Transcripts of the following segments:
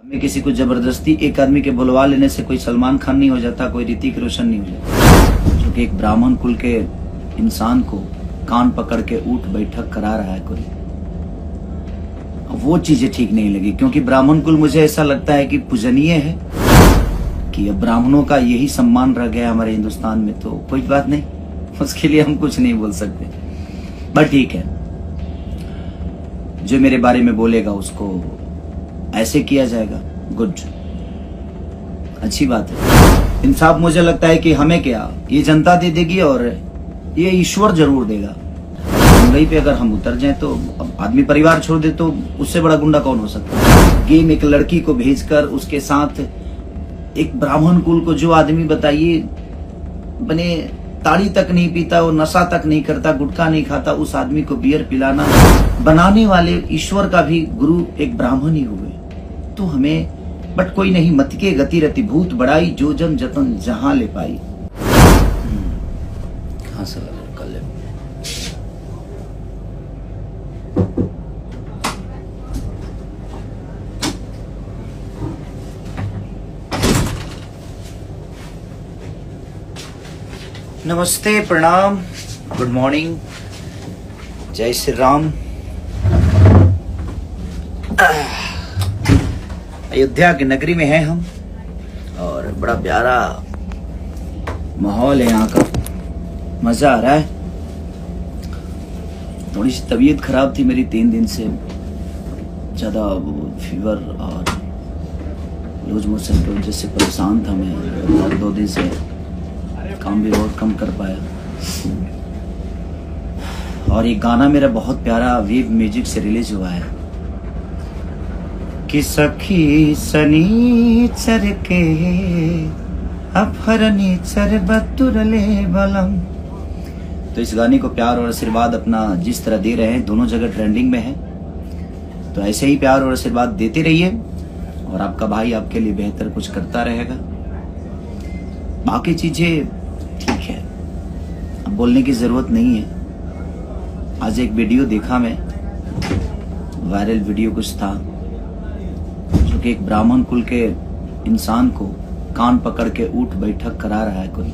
में किसी को जबरदस्ती एक आदमी के बुलवा लेने से कोई सलमान खान नहीं हो जाता, कोई ऋतिक रोशन नहीं हो जाता। क्योंकि एक ब्राह्मण कुल के इंसान को कान पकड़ के उठ बैठक करा रहा है कोई, वो चीजें ठीक नहीं लगी। क्योंकि ब्राह्मण कुल मुझे ऐसा लगता है कि पूजनीय है, कि अब ब्राह्मणों का यही सम्मान रह गया हमारे हिंदुस्तान में, तो कोई बात नहीं, उसके लिए हम कुछ नहीं बोल सकते। बट ठीक है, जो मेरे बारे में बोलेगा उसको ऐसे किया जाएगा, गुड, अच्छी बात है। इंसाफ मुझे लगता है कि हमें क्या, ये जनता दे देगी और ये ईश्वर जरूर देगा। गंगई पे अगर हम उतर जाएं तो आदमी परिवार छोड़ दे तो उससे बड़ा गुंडा कौन हो सकता है। गेम एक लड़की को भेजकर उसके साथ एक ब्राह्मण कुल को, जो आदमी बताइए बने ताड़ी तक नहीं पीता, वो नशा तक नहीं करता, गुटखा नहीं खाता, उस आदमी को बियर पिलाना, बनाने वाले ईश्वर का भी गुरु एक ब्राह्मण ही हुए। तो हमें बट कोई नहीं, मत के गति रति भूत बड़ाई, जो जन जतन जहां ले पाई। कहां से कर ले। नमस्ते, प्रणाम, गुड मॉर्निंग, जय श्री राम। अयोध्या की नगरी में हैं हम और बड़ा प्यारा माहौल है यहाँ का, मजा आ रहा है। थोड़ी सी तबीयत खराब थी मेरी 3 दिन से, ज्यादा फीवर और लूज मोशन की वजह से परेशान था मैं। 2 दिन से काम भी बहुत कम कर पाया। और ये गाना मेरा बहुत प्यारा वेव म्यूजिक से रिलीज हुआ है कि सखी सनीचर के अफरनीचर बतुरले बलम। तो इस गाने को प्यार और आशीर्वाद अपना जिस तरह दे रहे हैं, दोनों जगह ट्रेंडिंग में है, तो ऐसे ही प्यार और आशीर्वाद देते रहिए और आपका भाई आपके लिए बेहतर कुछ करता रहेगा। बाकी चीजें ठीक है, अब बोलने की जरूरत नहीं है। आज एक वीडियो देखा मैं, वायरल वीडियो कुछ था, जो कि एक ब्राह्मण कुल के इंसान को कान पकड़ के उठ बैठक करा रहा है कोई,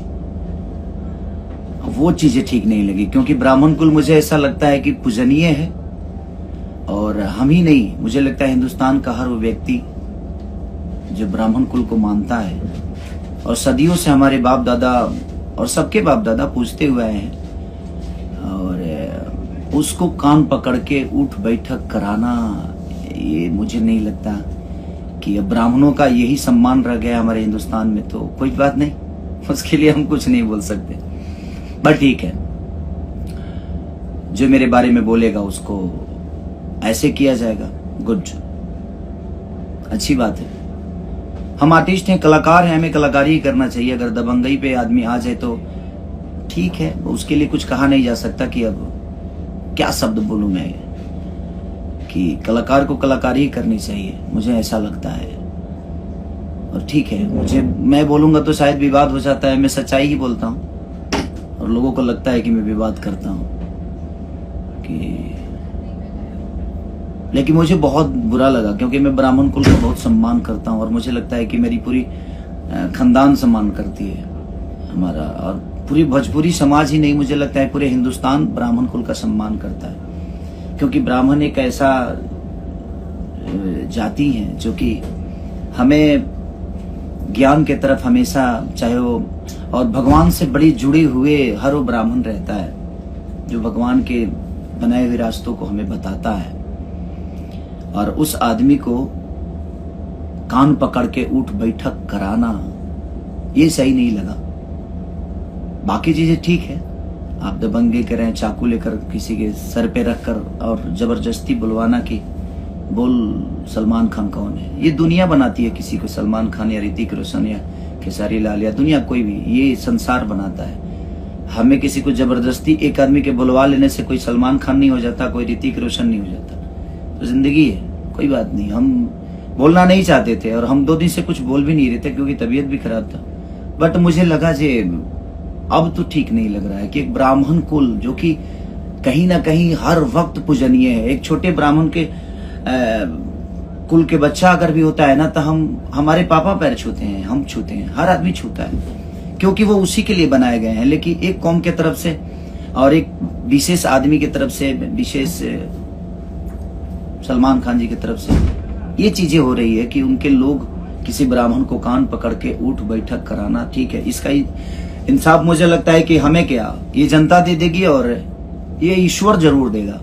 वो चीजें ठीक नहीं लगी। क्योंकि ब्राह्मण कुल मुझे ऐसा लगता है कि पूजनीय है, और हम ही नहीं, मुझे लगता है हिंदुस्तान का हर वो व्यक्ति जो ब्राह्मण कुल को मानता है और सदियों से हमारे बाप दादा और सबके बाप दादा पूछते हुए आए हैं, और उसको कान पकड़ के उठ बैठक कराना, ये मुझे नहीं लगता कि अब ब्राह्मणों का यही सम्मान रह गया हमारे हिंदुस्तान में, तो कोई बात नहीं, उसके लिए हम कुछ नहीं बोल सकते। बट ठीक है, जो मेरे बारे में बोलेगा उसको ऐसे किया जाएगा, गुड, अच्छी बात है। हम आर्टिस्ट हैं, कलाकार हैं, हमें कलाकारी ही करना चाहिए। अगर दबंगई पे आदमी आ जाए तो ठीक है, उसके लिए कुछ कहा नहीं जा सकता कि अब क्या शब्द बोलूं मैं, कि कलाकार को कलाकारी ही करनी चाहिए, मुझे ऐसा लगता है। और ठीक है, मैं बोलूंगा तो शायद विवाद हो जाता है, मैं सच्चाई ही बोलता हूं और लोगों को लगता है कि मैं विवाद करता हूं, कि लेकिन मुझे बहुत बुरा लगा, क्योंकि मैं ब्राह्मण कुल का बहुत सम्मान करता हूं और मुझे लगता है कि मेरी पूरी खानदान सम्मान करती है हमारा, और पूरी भोजपुरी समाज ही नहीं, मुझे लगता है पूरे हिंदुस्तान ब्राह्मण कुल का सम्मान करता है। क्योंकि ब्राह्मण एक ऐसा जाति है जो कि हमें ज्ञान के तरफ हमेशा, चाहे वो, और भगवान से बड़ी जुड़े हुए हर वो ब्राह्मण रहता है जो भगवान के बनाए हुए रास्तों को हमें बताता है, और उस आदमी को कान पकड़ के उठ बैठक कराना, ये सही नहीं लगा। बाकी चीजें ठीक है, आप दबंगे करें, चाकू लेकर किसी के सर पे रखकर और जबरदस्ती बुलवाना कि बोल सलमान खान कौन है, ये दुनिया बनाती है किसी को, सलमान खान या ऋतिक रोशन या खेसारी लाल या दुनिया कोई भी, ये संसार बनाता है। हमें किसी को जबरदस्ती एक आदमी के बुलवा लेने से कोई सलमान खान नहीं हो जाता, कोई ऋतिक रोशन नहीं हो जाता। तो जिंदगी है, कोई बात नहीं। हम बोलना नहीं चाहते थे और हम 2 दिन से कुछ बोल भी नहीं रहे थे क्योंकि तबीयत भी खराब था, बट मुझे लगा जे अब तो ठीक नहीं लग रहा है कि एक ब्राह्मण कुल जो कि कहीं ना कहीं हर वक्त पूजनीय है, एक छोटे ब्राह्मण के कुल के बच्चा अगर भी होता है ना, तो हमारे पापा पैर छूते हैं, हम छूते हैं, हर आदमी छूता है, क्योंकि वो उसी के लिए बनाए गए हैं। लेकिन एक कौम के तरफ से और एक विशेष आदमी की तरफ से, विशेष सलमान खान जी की तरफ से ये चीजें हो रही है कि उनके लोग किसी ब्राह्मण को कान पकड़ के उठ बैठक कराना, ठीक है, इसका इंसाफ मुझे लगता है कि हमें क्या, ये जनता दे देगी और ये ईश्वर जरूर देगा।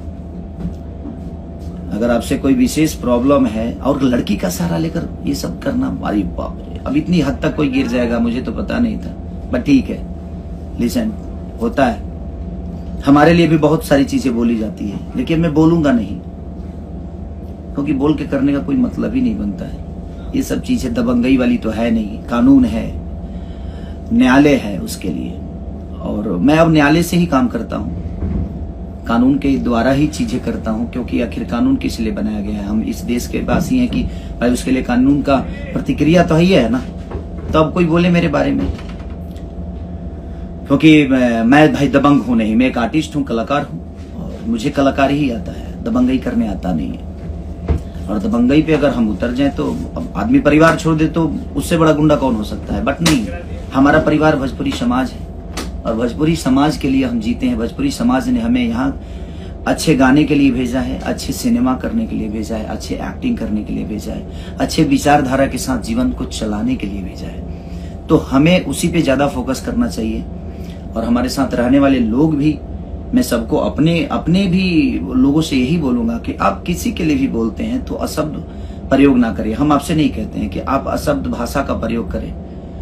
अगर आपसे कोई विशेष प्रॉब्लम है और लड़की का सहारा लेकर ये सब करना, अरे बाप रे, अब इतनी हद तक कोई गिर जाएगा मुझे तो पता नहीं था, बट ठीक है, लिसन, होता है। हमारे लिए भी बहुत सारी चीजें बोली जाती है, लेकिन मैं बोलूंगा नहीं, क्योंकि बोल के करने का कोई मतलब ही नहीं बनता है। ये सब चीजें दबंगई वाली तो है नहीं, कानून है, न्यायालय है उसके लिए, और मैं अब न्यायालय से ही काम करता हूँ, कानून के द्वारा ही चीजें करता हूँ, क्योंकि आखिर कानून किस लिए बनाया गया है। हम इस देश के वासी हैं कि भाई उसके लिए कानून का प्रतिक्रिया तो ही है ना, तो अब कोई बोले मेरे बारे में, क्योंकि मैं भाई दबंग हूं नहीं, मैं एक आर्टिस्ट हूँ, कलाकार हूँ, और मुझे कलाकारी ही आता है, दबंगई करने आता नहीं है। और दबंगई पे अगर हम उतर जाएं तो अब आदमी परिवार छोड़ दे तो उससे बड़ा गुंडा कौन हो सकता है, बट नहीं, हमारा परिवार भोजपुरी समाज है और भोजपुरी समाज के लिए हम जीते हैं। भोजपुरी समाज ने हमें यहाँ अच्छे गाने के लिए भेजा है, अच्छे सिनेमा करने के लिए भेजा है, अच्छे एक्टिंग करने के लिए भेजा है, अच्छे विचारधारा के साथ जीवन को चलाने के लिए भेजा है। तो हमें उसी पे ज्यादा फोकस करना चाहिए। और हमारे साथ रहने वाले लोग भी, मैं सबको अपने भी लोगों से यही बोलूंगा कि आप किसी के लिए भी बोलते हैं तो अशब्द प्रयोग ना करें। हम आपसे नहीं कहते हैं कि आप अशब्द भाषा का प्रयोग करें,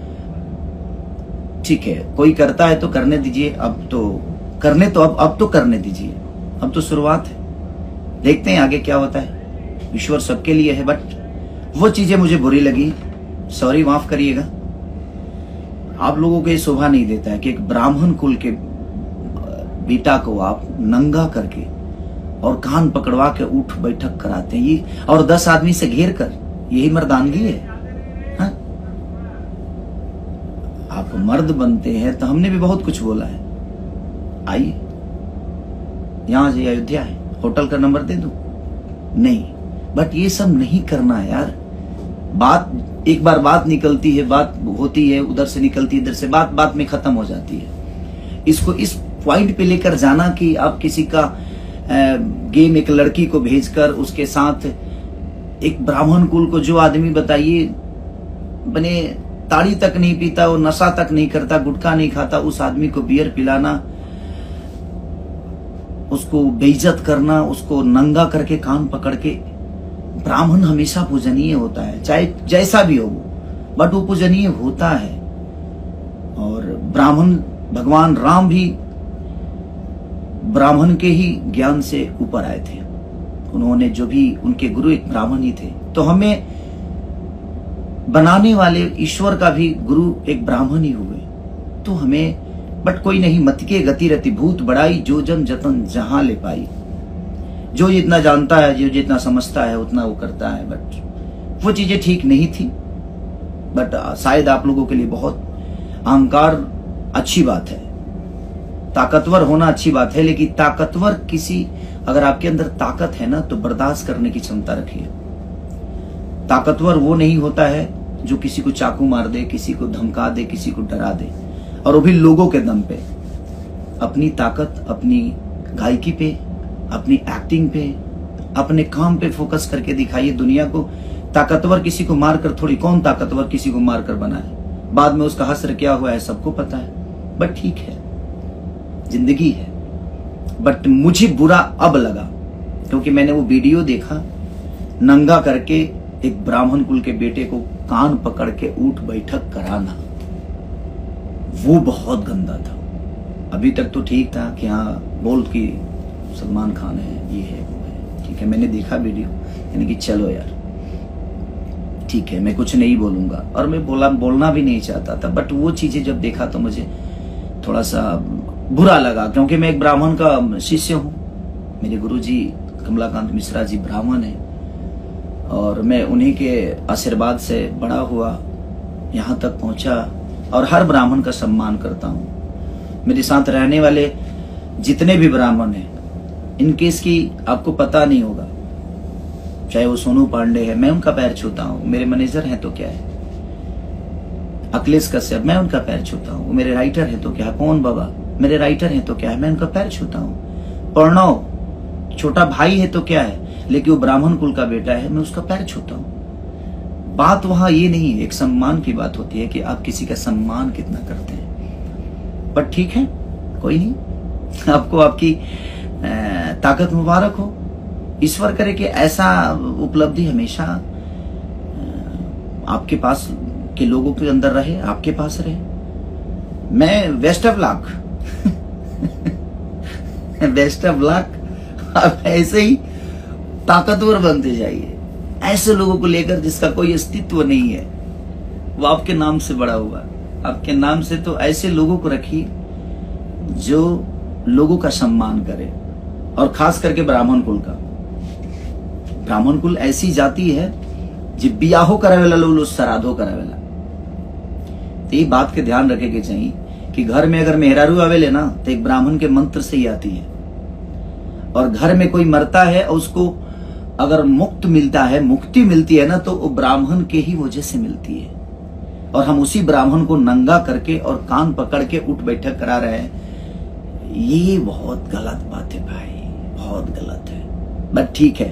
ठीक है, कोई करता है तो करने दीजिए, अब तो करने दीजिए, अब तो शुरुआत है, देखते हैं आगे क्या होता है, ईश्वर सबके लिए है। बट वो चीजें मुझे बुरी लगी, सॉरी, माफ करिएगा, आप लोगों को ये शोभा नहीं देता है कि एक ब्राह्मण कुल के बेटा को आप नंगा करके और कान पकड़वा के उठ बैठक कराते हैं, ये और 10 आदमी से घेर कर, यही मर्दानगी है? हाँ? आप मर्द बनते हैं तो हमने भी बहुत कुछ बोला है, आइए यहां से अयोध्या है, होटल का नंबर दे दूं? नहीं, बट ये सब नहीं करना है यार। बात एक बार बात निकलती है, बात होती है, उधर से निकलती है, इधर से, बात में खत्म हो जाती है। इसको इस पॉइंट पे लेकर जाना कि आप किसी का गेम, एक लड़की को भेजकर उसके साथ एक ब्राह्मण कुल को, जो आदमी बताइए बने ताड़ी तक नहीं पीता, वो नशा तक नहीं करता, गुटखा नहीं खाता, उस आदमी को बियर पिलाना, उसको बेइज्जत करना, उसको नंगा करके कान पकड़ के। ब्राह्मण हमेशा पूजनीय होता है, चाहे जैसा भी हो वो, बट वो पूजनीय होता है। और ब्राह्मण, भगवान राम भी ब्राह्मण के ही ज्ञान से ऊपर आए थे, उन्होंने जो भी, उनके गुरु एक ब्राह्मण ही थे। तो हमें बनाने वाले ईश्वर का भी गुरु एक ब्राह्मण ही हुए। तो हमें, बट कोई नहीं, मत के गति रति भूत बड़ाई, जो जन जतन जहां ले पाई। जो जितना जानता है, जो जितना समझता है, उतना वो करता है। बट वो चीजें ठीक नहीं थी। बट शायद आप लोगों के लिए बहुत अहंकार अच्छी बात है, ताकतवर होना अच्छी बात है, लेकिन ताकतवर किसी, अगर आपके अंदर ताकत है ना, तो बर्दाश्त करने की क्षमता रखिए। ताकतवर वो नहीं होता है जो किसी को चाकू मार दे, किसी को धमका दे, किसी को डरा दे, और वो भी लोगों के दम पे। अपनी ताकत अपनी गायकी पे, अपनी एक्टिंग पे, अपने काम पे फोकस करके दिखाइए दुनिया को। ताकतवर किसी को मारकर थोड़ी, कौन ताकतवर किसी को मारकर बनाए, बाद में उसका हश्र क्या हुआ है सबको पता है। बट ठीक है, जिंदगी है। बट मुझे बुरा अब लगा, क्योंकि मैंने वो वीडियो देखा, नंगा करके एक ब्राह्मण कुल के बेटे को कान पकड़ के उठ बैठक कराना, वो बहुत गंदा था। अभी तक तो ठीक था कि हाँ बोल की सलमान खान है, ये है, वो है, ठीक है, मैंने देखा वीडियो, यानी कि चलो यार ठीक है, मैं कुछ नहीं बोलूंगा, और मैं बोलना भी नहीं चाहता था। बट वो चीजें जब देखा तो मुझे थोड़ा सा बुरा लगा, क्योंकि मैं एक ब्राह्मण का शिष्य हूँ। मेरे गुरुजी कमलाकांत मिश्रा जी ब्राह्मण हैं, और मैं उन्हीं के आशीर्वाद से बड़ा हुआ, यहाँ तक पहुंचा, और हर ब्राह्मण का सम्मान करता हूँ। मेरे साथ रहने वाले जितने भी ब्राह्मण हैं, इनकेस की आपको पता नहीं होगा, चाहे वो सोनू पांडे है, मैं उनका पैर छूता हूँ। मेरे मैनेजर हैं तो क्या है, अखिलेश कश्यप, मैं उनका पैर छूता हूँ। मेरे राइटर हैं तो क्या है, पवन बाबा मेरे राइटर हैं तो क्या है, मैं उनका पैर छूता हूँ। प्रणव छोटा भाई है तो क्या है, लेकिन वो ब्राह्मण कुल का बेटा है, मैं उसका पैर छूता हूँ। बात वहां ये नहीं है, एक सम्मान की बात होती है कि आप किसी का सम्मान कितना करते हैं। पर ठीक है, कोई नहीं, आपको आपकी ताकत मुबारक हो। ईश्वर करे कि ऐसा उपलब्धि हमेशा आपके पास के लोगों के अंदर रहे, आपके पास रहे। मैं best of luck best of luck. आप ऐसे ही ताकतवर बनते जाइए, ऐसे लोगों को लेकर जिसका कोई अस्तित्व नहीं है, वो आपके नाम से बड़ा हुआ, आपके नाम से। तो ऐसे लोगों को रखिए जो लोगों का सम्मान करे, और खास करके ब्राह्मण कुल का। ब्राह्मण कुल ऐसी जाति है जो बियाहो करावेला लोग श्राद्धो करावेला। तो ये बात के ध्यान रखे के चाहिए कि घर में अगर मेहरारू आवेले ना तो एक ब्राह्मण के मंत्र से ही आती है, और घर में कोई मरता है और उसको अगर मुक्त मिलता है, मुक्ति मिलती है ना, तो वो ब्राह्मण के ही वजह से मिलती है। और हम उसी ब्राह्मण को नंगा करके और कान पकड़ के उठ बैठक करा रहे हैं, ये बहुत गलत बात है भाई, बहुत गलत है। बट ठीक है,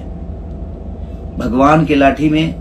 भगवान के लाठी में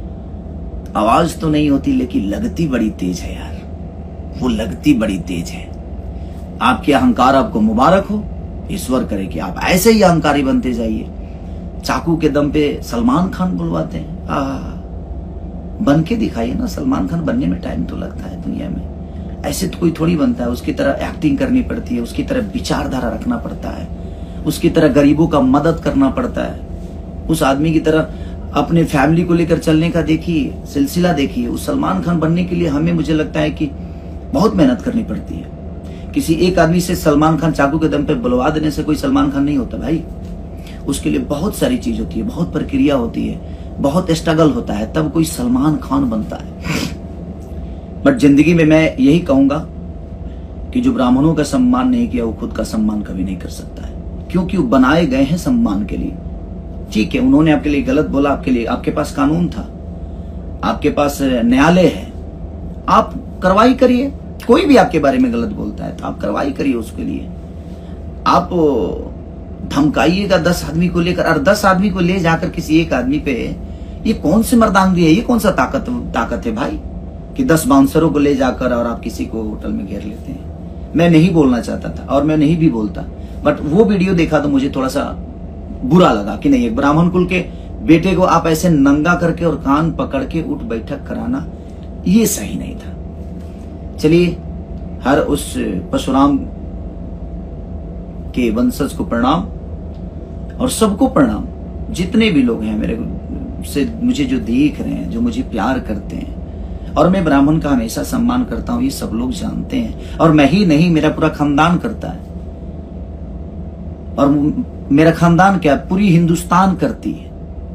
आवाज तो नहीं होती, लेकिन लगती बड़ी तेज है यार, वो लगती बड़ी तेज है। आपके अहंकार आपको मुबारक हो, ईश्वर करे कि आप ऐसे ही अहंकारी बनते जाइए। चाकू के दम पे सलमान खान बुलवाते हैं, बन के दिखाइए ना। सलमान खान बनने में टाइम तो लगता है दुनिया में, ऐसे तो कोई थोड़ी बनता है। उसकी तरह एक्टिंग करनी पड़ती है, उसकी तरह विचारधारा रखना पड़ता है, उसकी तरह गरीबों का मदद करना पड़ता है, उस आदमी की तरह अपने फैमिली को लेकर चलने का देखिए, सिलसिला देखिए। उस सलमान खान बनने के लिए हमें, मुझे लगता है कि बहुत मेहनत करनी पड़ती है। किसी एक आदमी से सलमान खान चाकू के दम पे बुलवा देने से कोई सलमान खान नहीं होता भाई। उसके लिए बहुत सारी चीज होती है, बहुत प्रक्रिया होती है, बहुत स्ट्रगल होता है, तब कोई सलमान खान बनता है। बट जिंदगी में मैं यही कहूंगा कि जो ब्राह्मणों का सम्मान नहीं किया, वो खुद का सम्मान कभी नहीं कर सकता है, क्योंकि वो बनाए गए हैं सम्मान के लिए। ठीक है, उन्होंने आपके लिए गलत बोला, आपके लिए, आपके पास कानून था, आपके पास न्यायालय है, आप कार्रवाई करिए। कोई भी आपके बारे में गलत बोलता है तो आप कार्रवाई करिए उसके लिए। आप धमकाइएगा 10 आदमी को लेकर, और 10 आदमी को ले जाकर किसी एक आदमी पे, ये कौन सी मर्दानगी है, ये कौन सा ताकत है भाई, कि 10 बाउंसरों को ले जाकर और आप किसी को होटल में घेर लेते हैं। मैं नहीं बोलना चाहता था और मैं नहीं भी बोलता, बट वो वीडियो देखा तो मुझे थोड़ा सा बुरा लगा कि नहीं, एक ब्राह्मण कुल के बेटे को आप ऐसे नंगा करके और कान पकड़ के उठ बैठक कराना, ये सही नहीं था। चलिए, हर उस परशुराम के वंशज को प्रणाम, और सबको प्रणाम, जितने भी लोग हैं मेरे से, मुझे जो देख रहे हैं, जो मुझे प्यार करते हैं। और मैं ब्राह्मण का हमेशा सम्मान करता हूं, ये सब लोग जानते हैं। और मैं ही नहीं, मेरा पूरा खानदान करता है, और मेरा खानदान क्या, पूरी हिंदुस्तान करती है।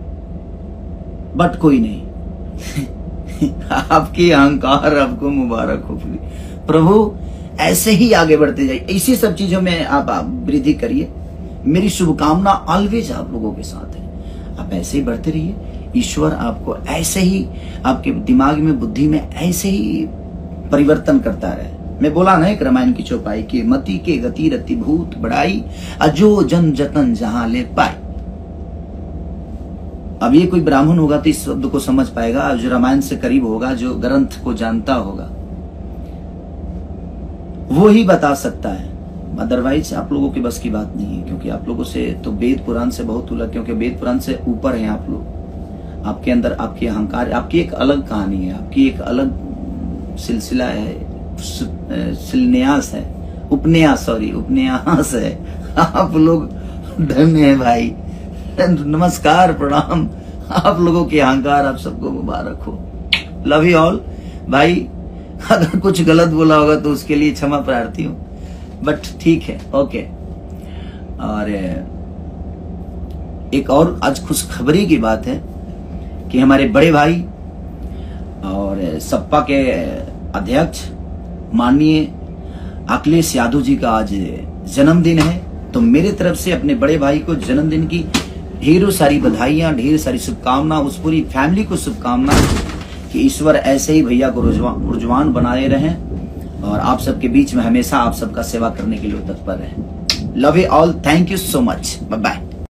बट कोई नहीं आपकी अहंकार आपको मुबारक हो प्रभु, ऐसे ही आगे बढ़ते जाइए, इसी सब चीजों में आप वृद्धि करिए। मेरी शुभकामना ऑलवेज आप लोगों के साथ है। आप ऐसे ही बढ़ते रहिए, ईश्वर आपको ऐसे ही, आपके दिमाग में, बुद्धि में ऐसे ही परिवर्तन करता रहे। मैं बोला ना एक रामायण की चौपाई की, मति के गति रति भूत बढ़ाई, अजो जन जतन जहां ले पाई। अब ये कोई ब्राह्मण होगा तो इस शब्द को समझ पाएगा, जो रामायण से करीब होगा, जो ग्रंथ को जानता होगा, वो ही बता सकता है। अदरवाइज आप लोगों की बस की बात नहीं है, क्योंकि आप लोगों से तो वेद पुराण से बहुत उलझ, क्योंकि वेद पुराण से ऊपर हैं आप लोग। आपके अंदर आपकी अहंकार, आपकी एक अलग कहानी है, आपकी एक अलग सिलसिला है, शिलन्यास है, उपन्यास है। आप लोग धन्य है भाई, नमस्कार, प्रणाम। आप लोगों के अहंकार आप सबको मुबारक हो। लव यू ऑल भाई। अगर कुछ गलत बोला होगा तो उसके लिए क्षमा प्रार्थी हूं, बट ठीक है, ओके। और एक और आज खुशखबरी की बात है कि हमारे बड़े भाई और सपा के अध्यक्ष माननीय अखिलेश यादव जी का आज जन्मदिन है। तो मेरे तरफ से अपने बड़े भाई को जन्मदिन की ढेरों सारी बधाइयां, ढेर सारी शुभकामना, उस पूरी फैमिली को शुभकामना कि ईश्वर ऐसे ही भैया को रुजवान बनाए रहें और आप सबके बीच में हमेशा आप सबका सेवा करने के लिए तत्पर रहें। Love you all, thank you so much, bye bye.